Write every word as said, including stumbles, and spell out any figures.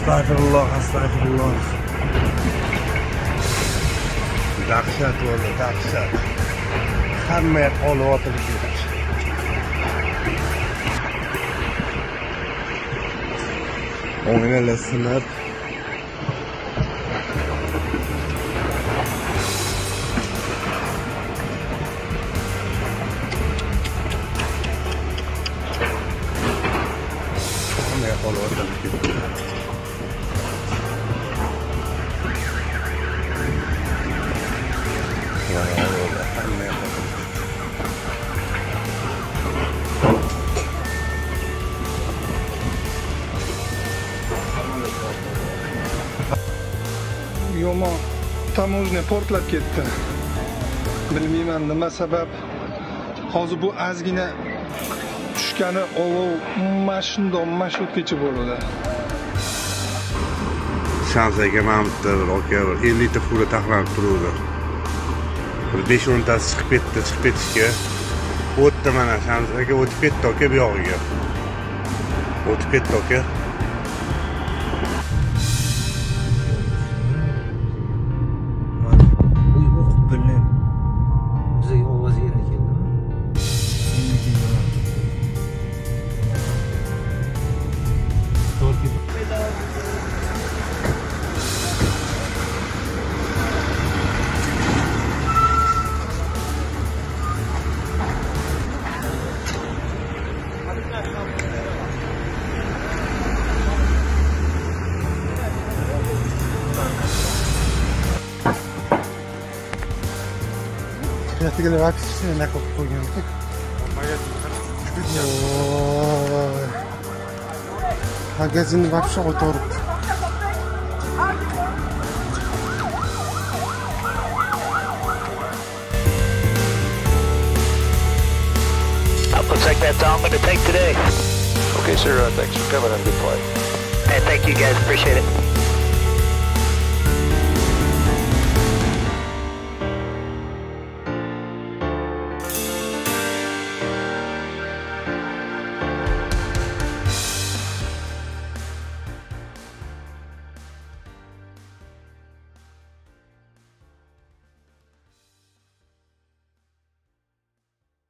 Astagfirullah, astagfirullah. Dahshat bo'ldi, dahshat. Hamma yoq olib o'tirib ketdi. O'yinlar sinib. Hamma yoq olib o'tirib ketdi. Yomon, tamojniy portlab ketdi. Bilmayman nima sabab. Hozir bu ozgina tushgani olov mashindon mashutgacha bo'ldi. Shansaga mamtdir, aka, ellik ta fura taxlanib turuvdi. Bir besh o'n tasi chiqib ketdi, chiqib ketishga. O'tdi mana Shansaga o'tib ketdi aka bu yog'iga. O'tib ketdi aka. Ertaga vaksina naqd qo'ygandik. Magazinni вообще o'tirib. Looks like that's all I'm going to take today. Okay, sir. Uh, thanks for coming and good flight. Hey, thank you guys. Appreciate it.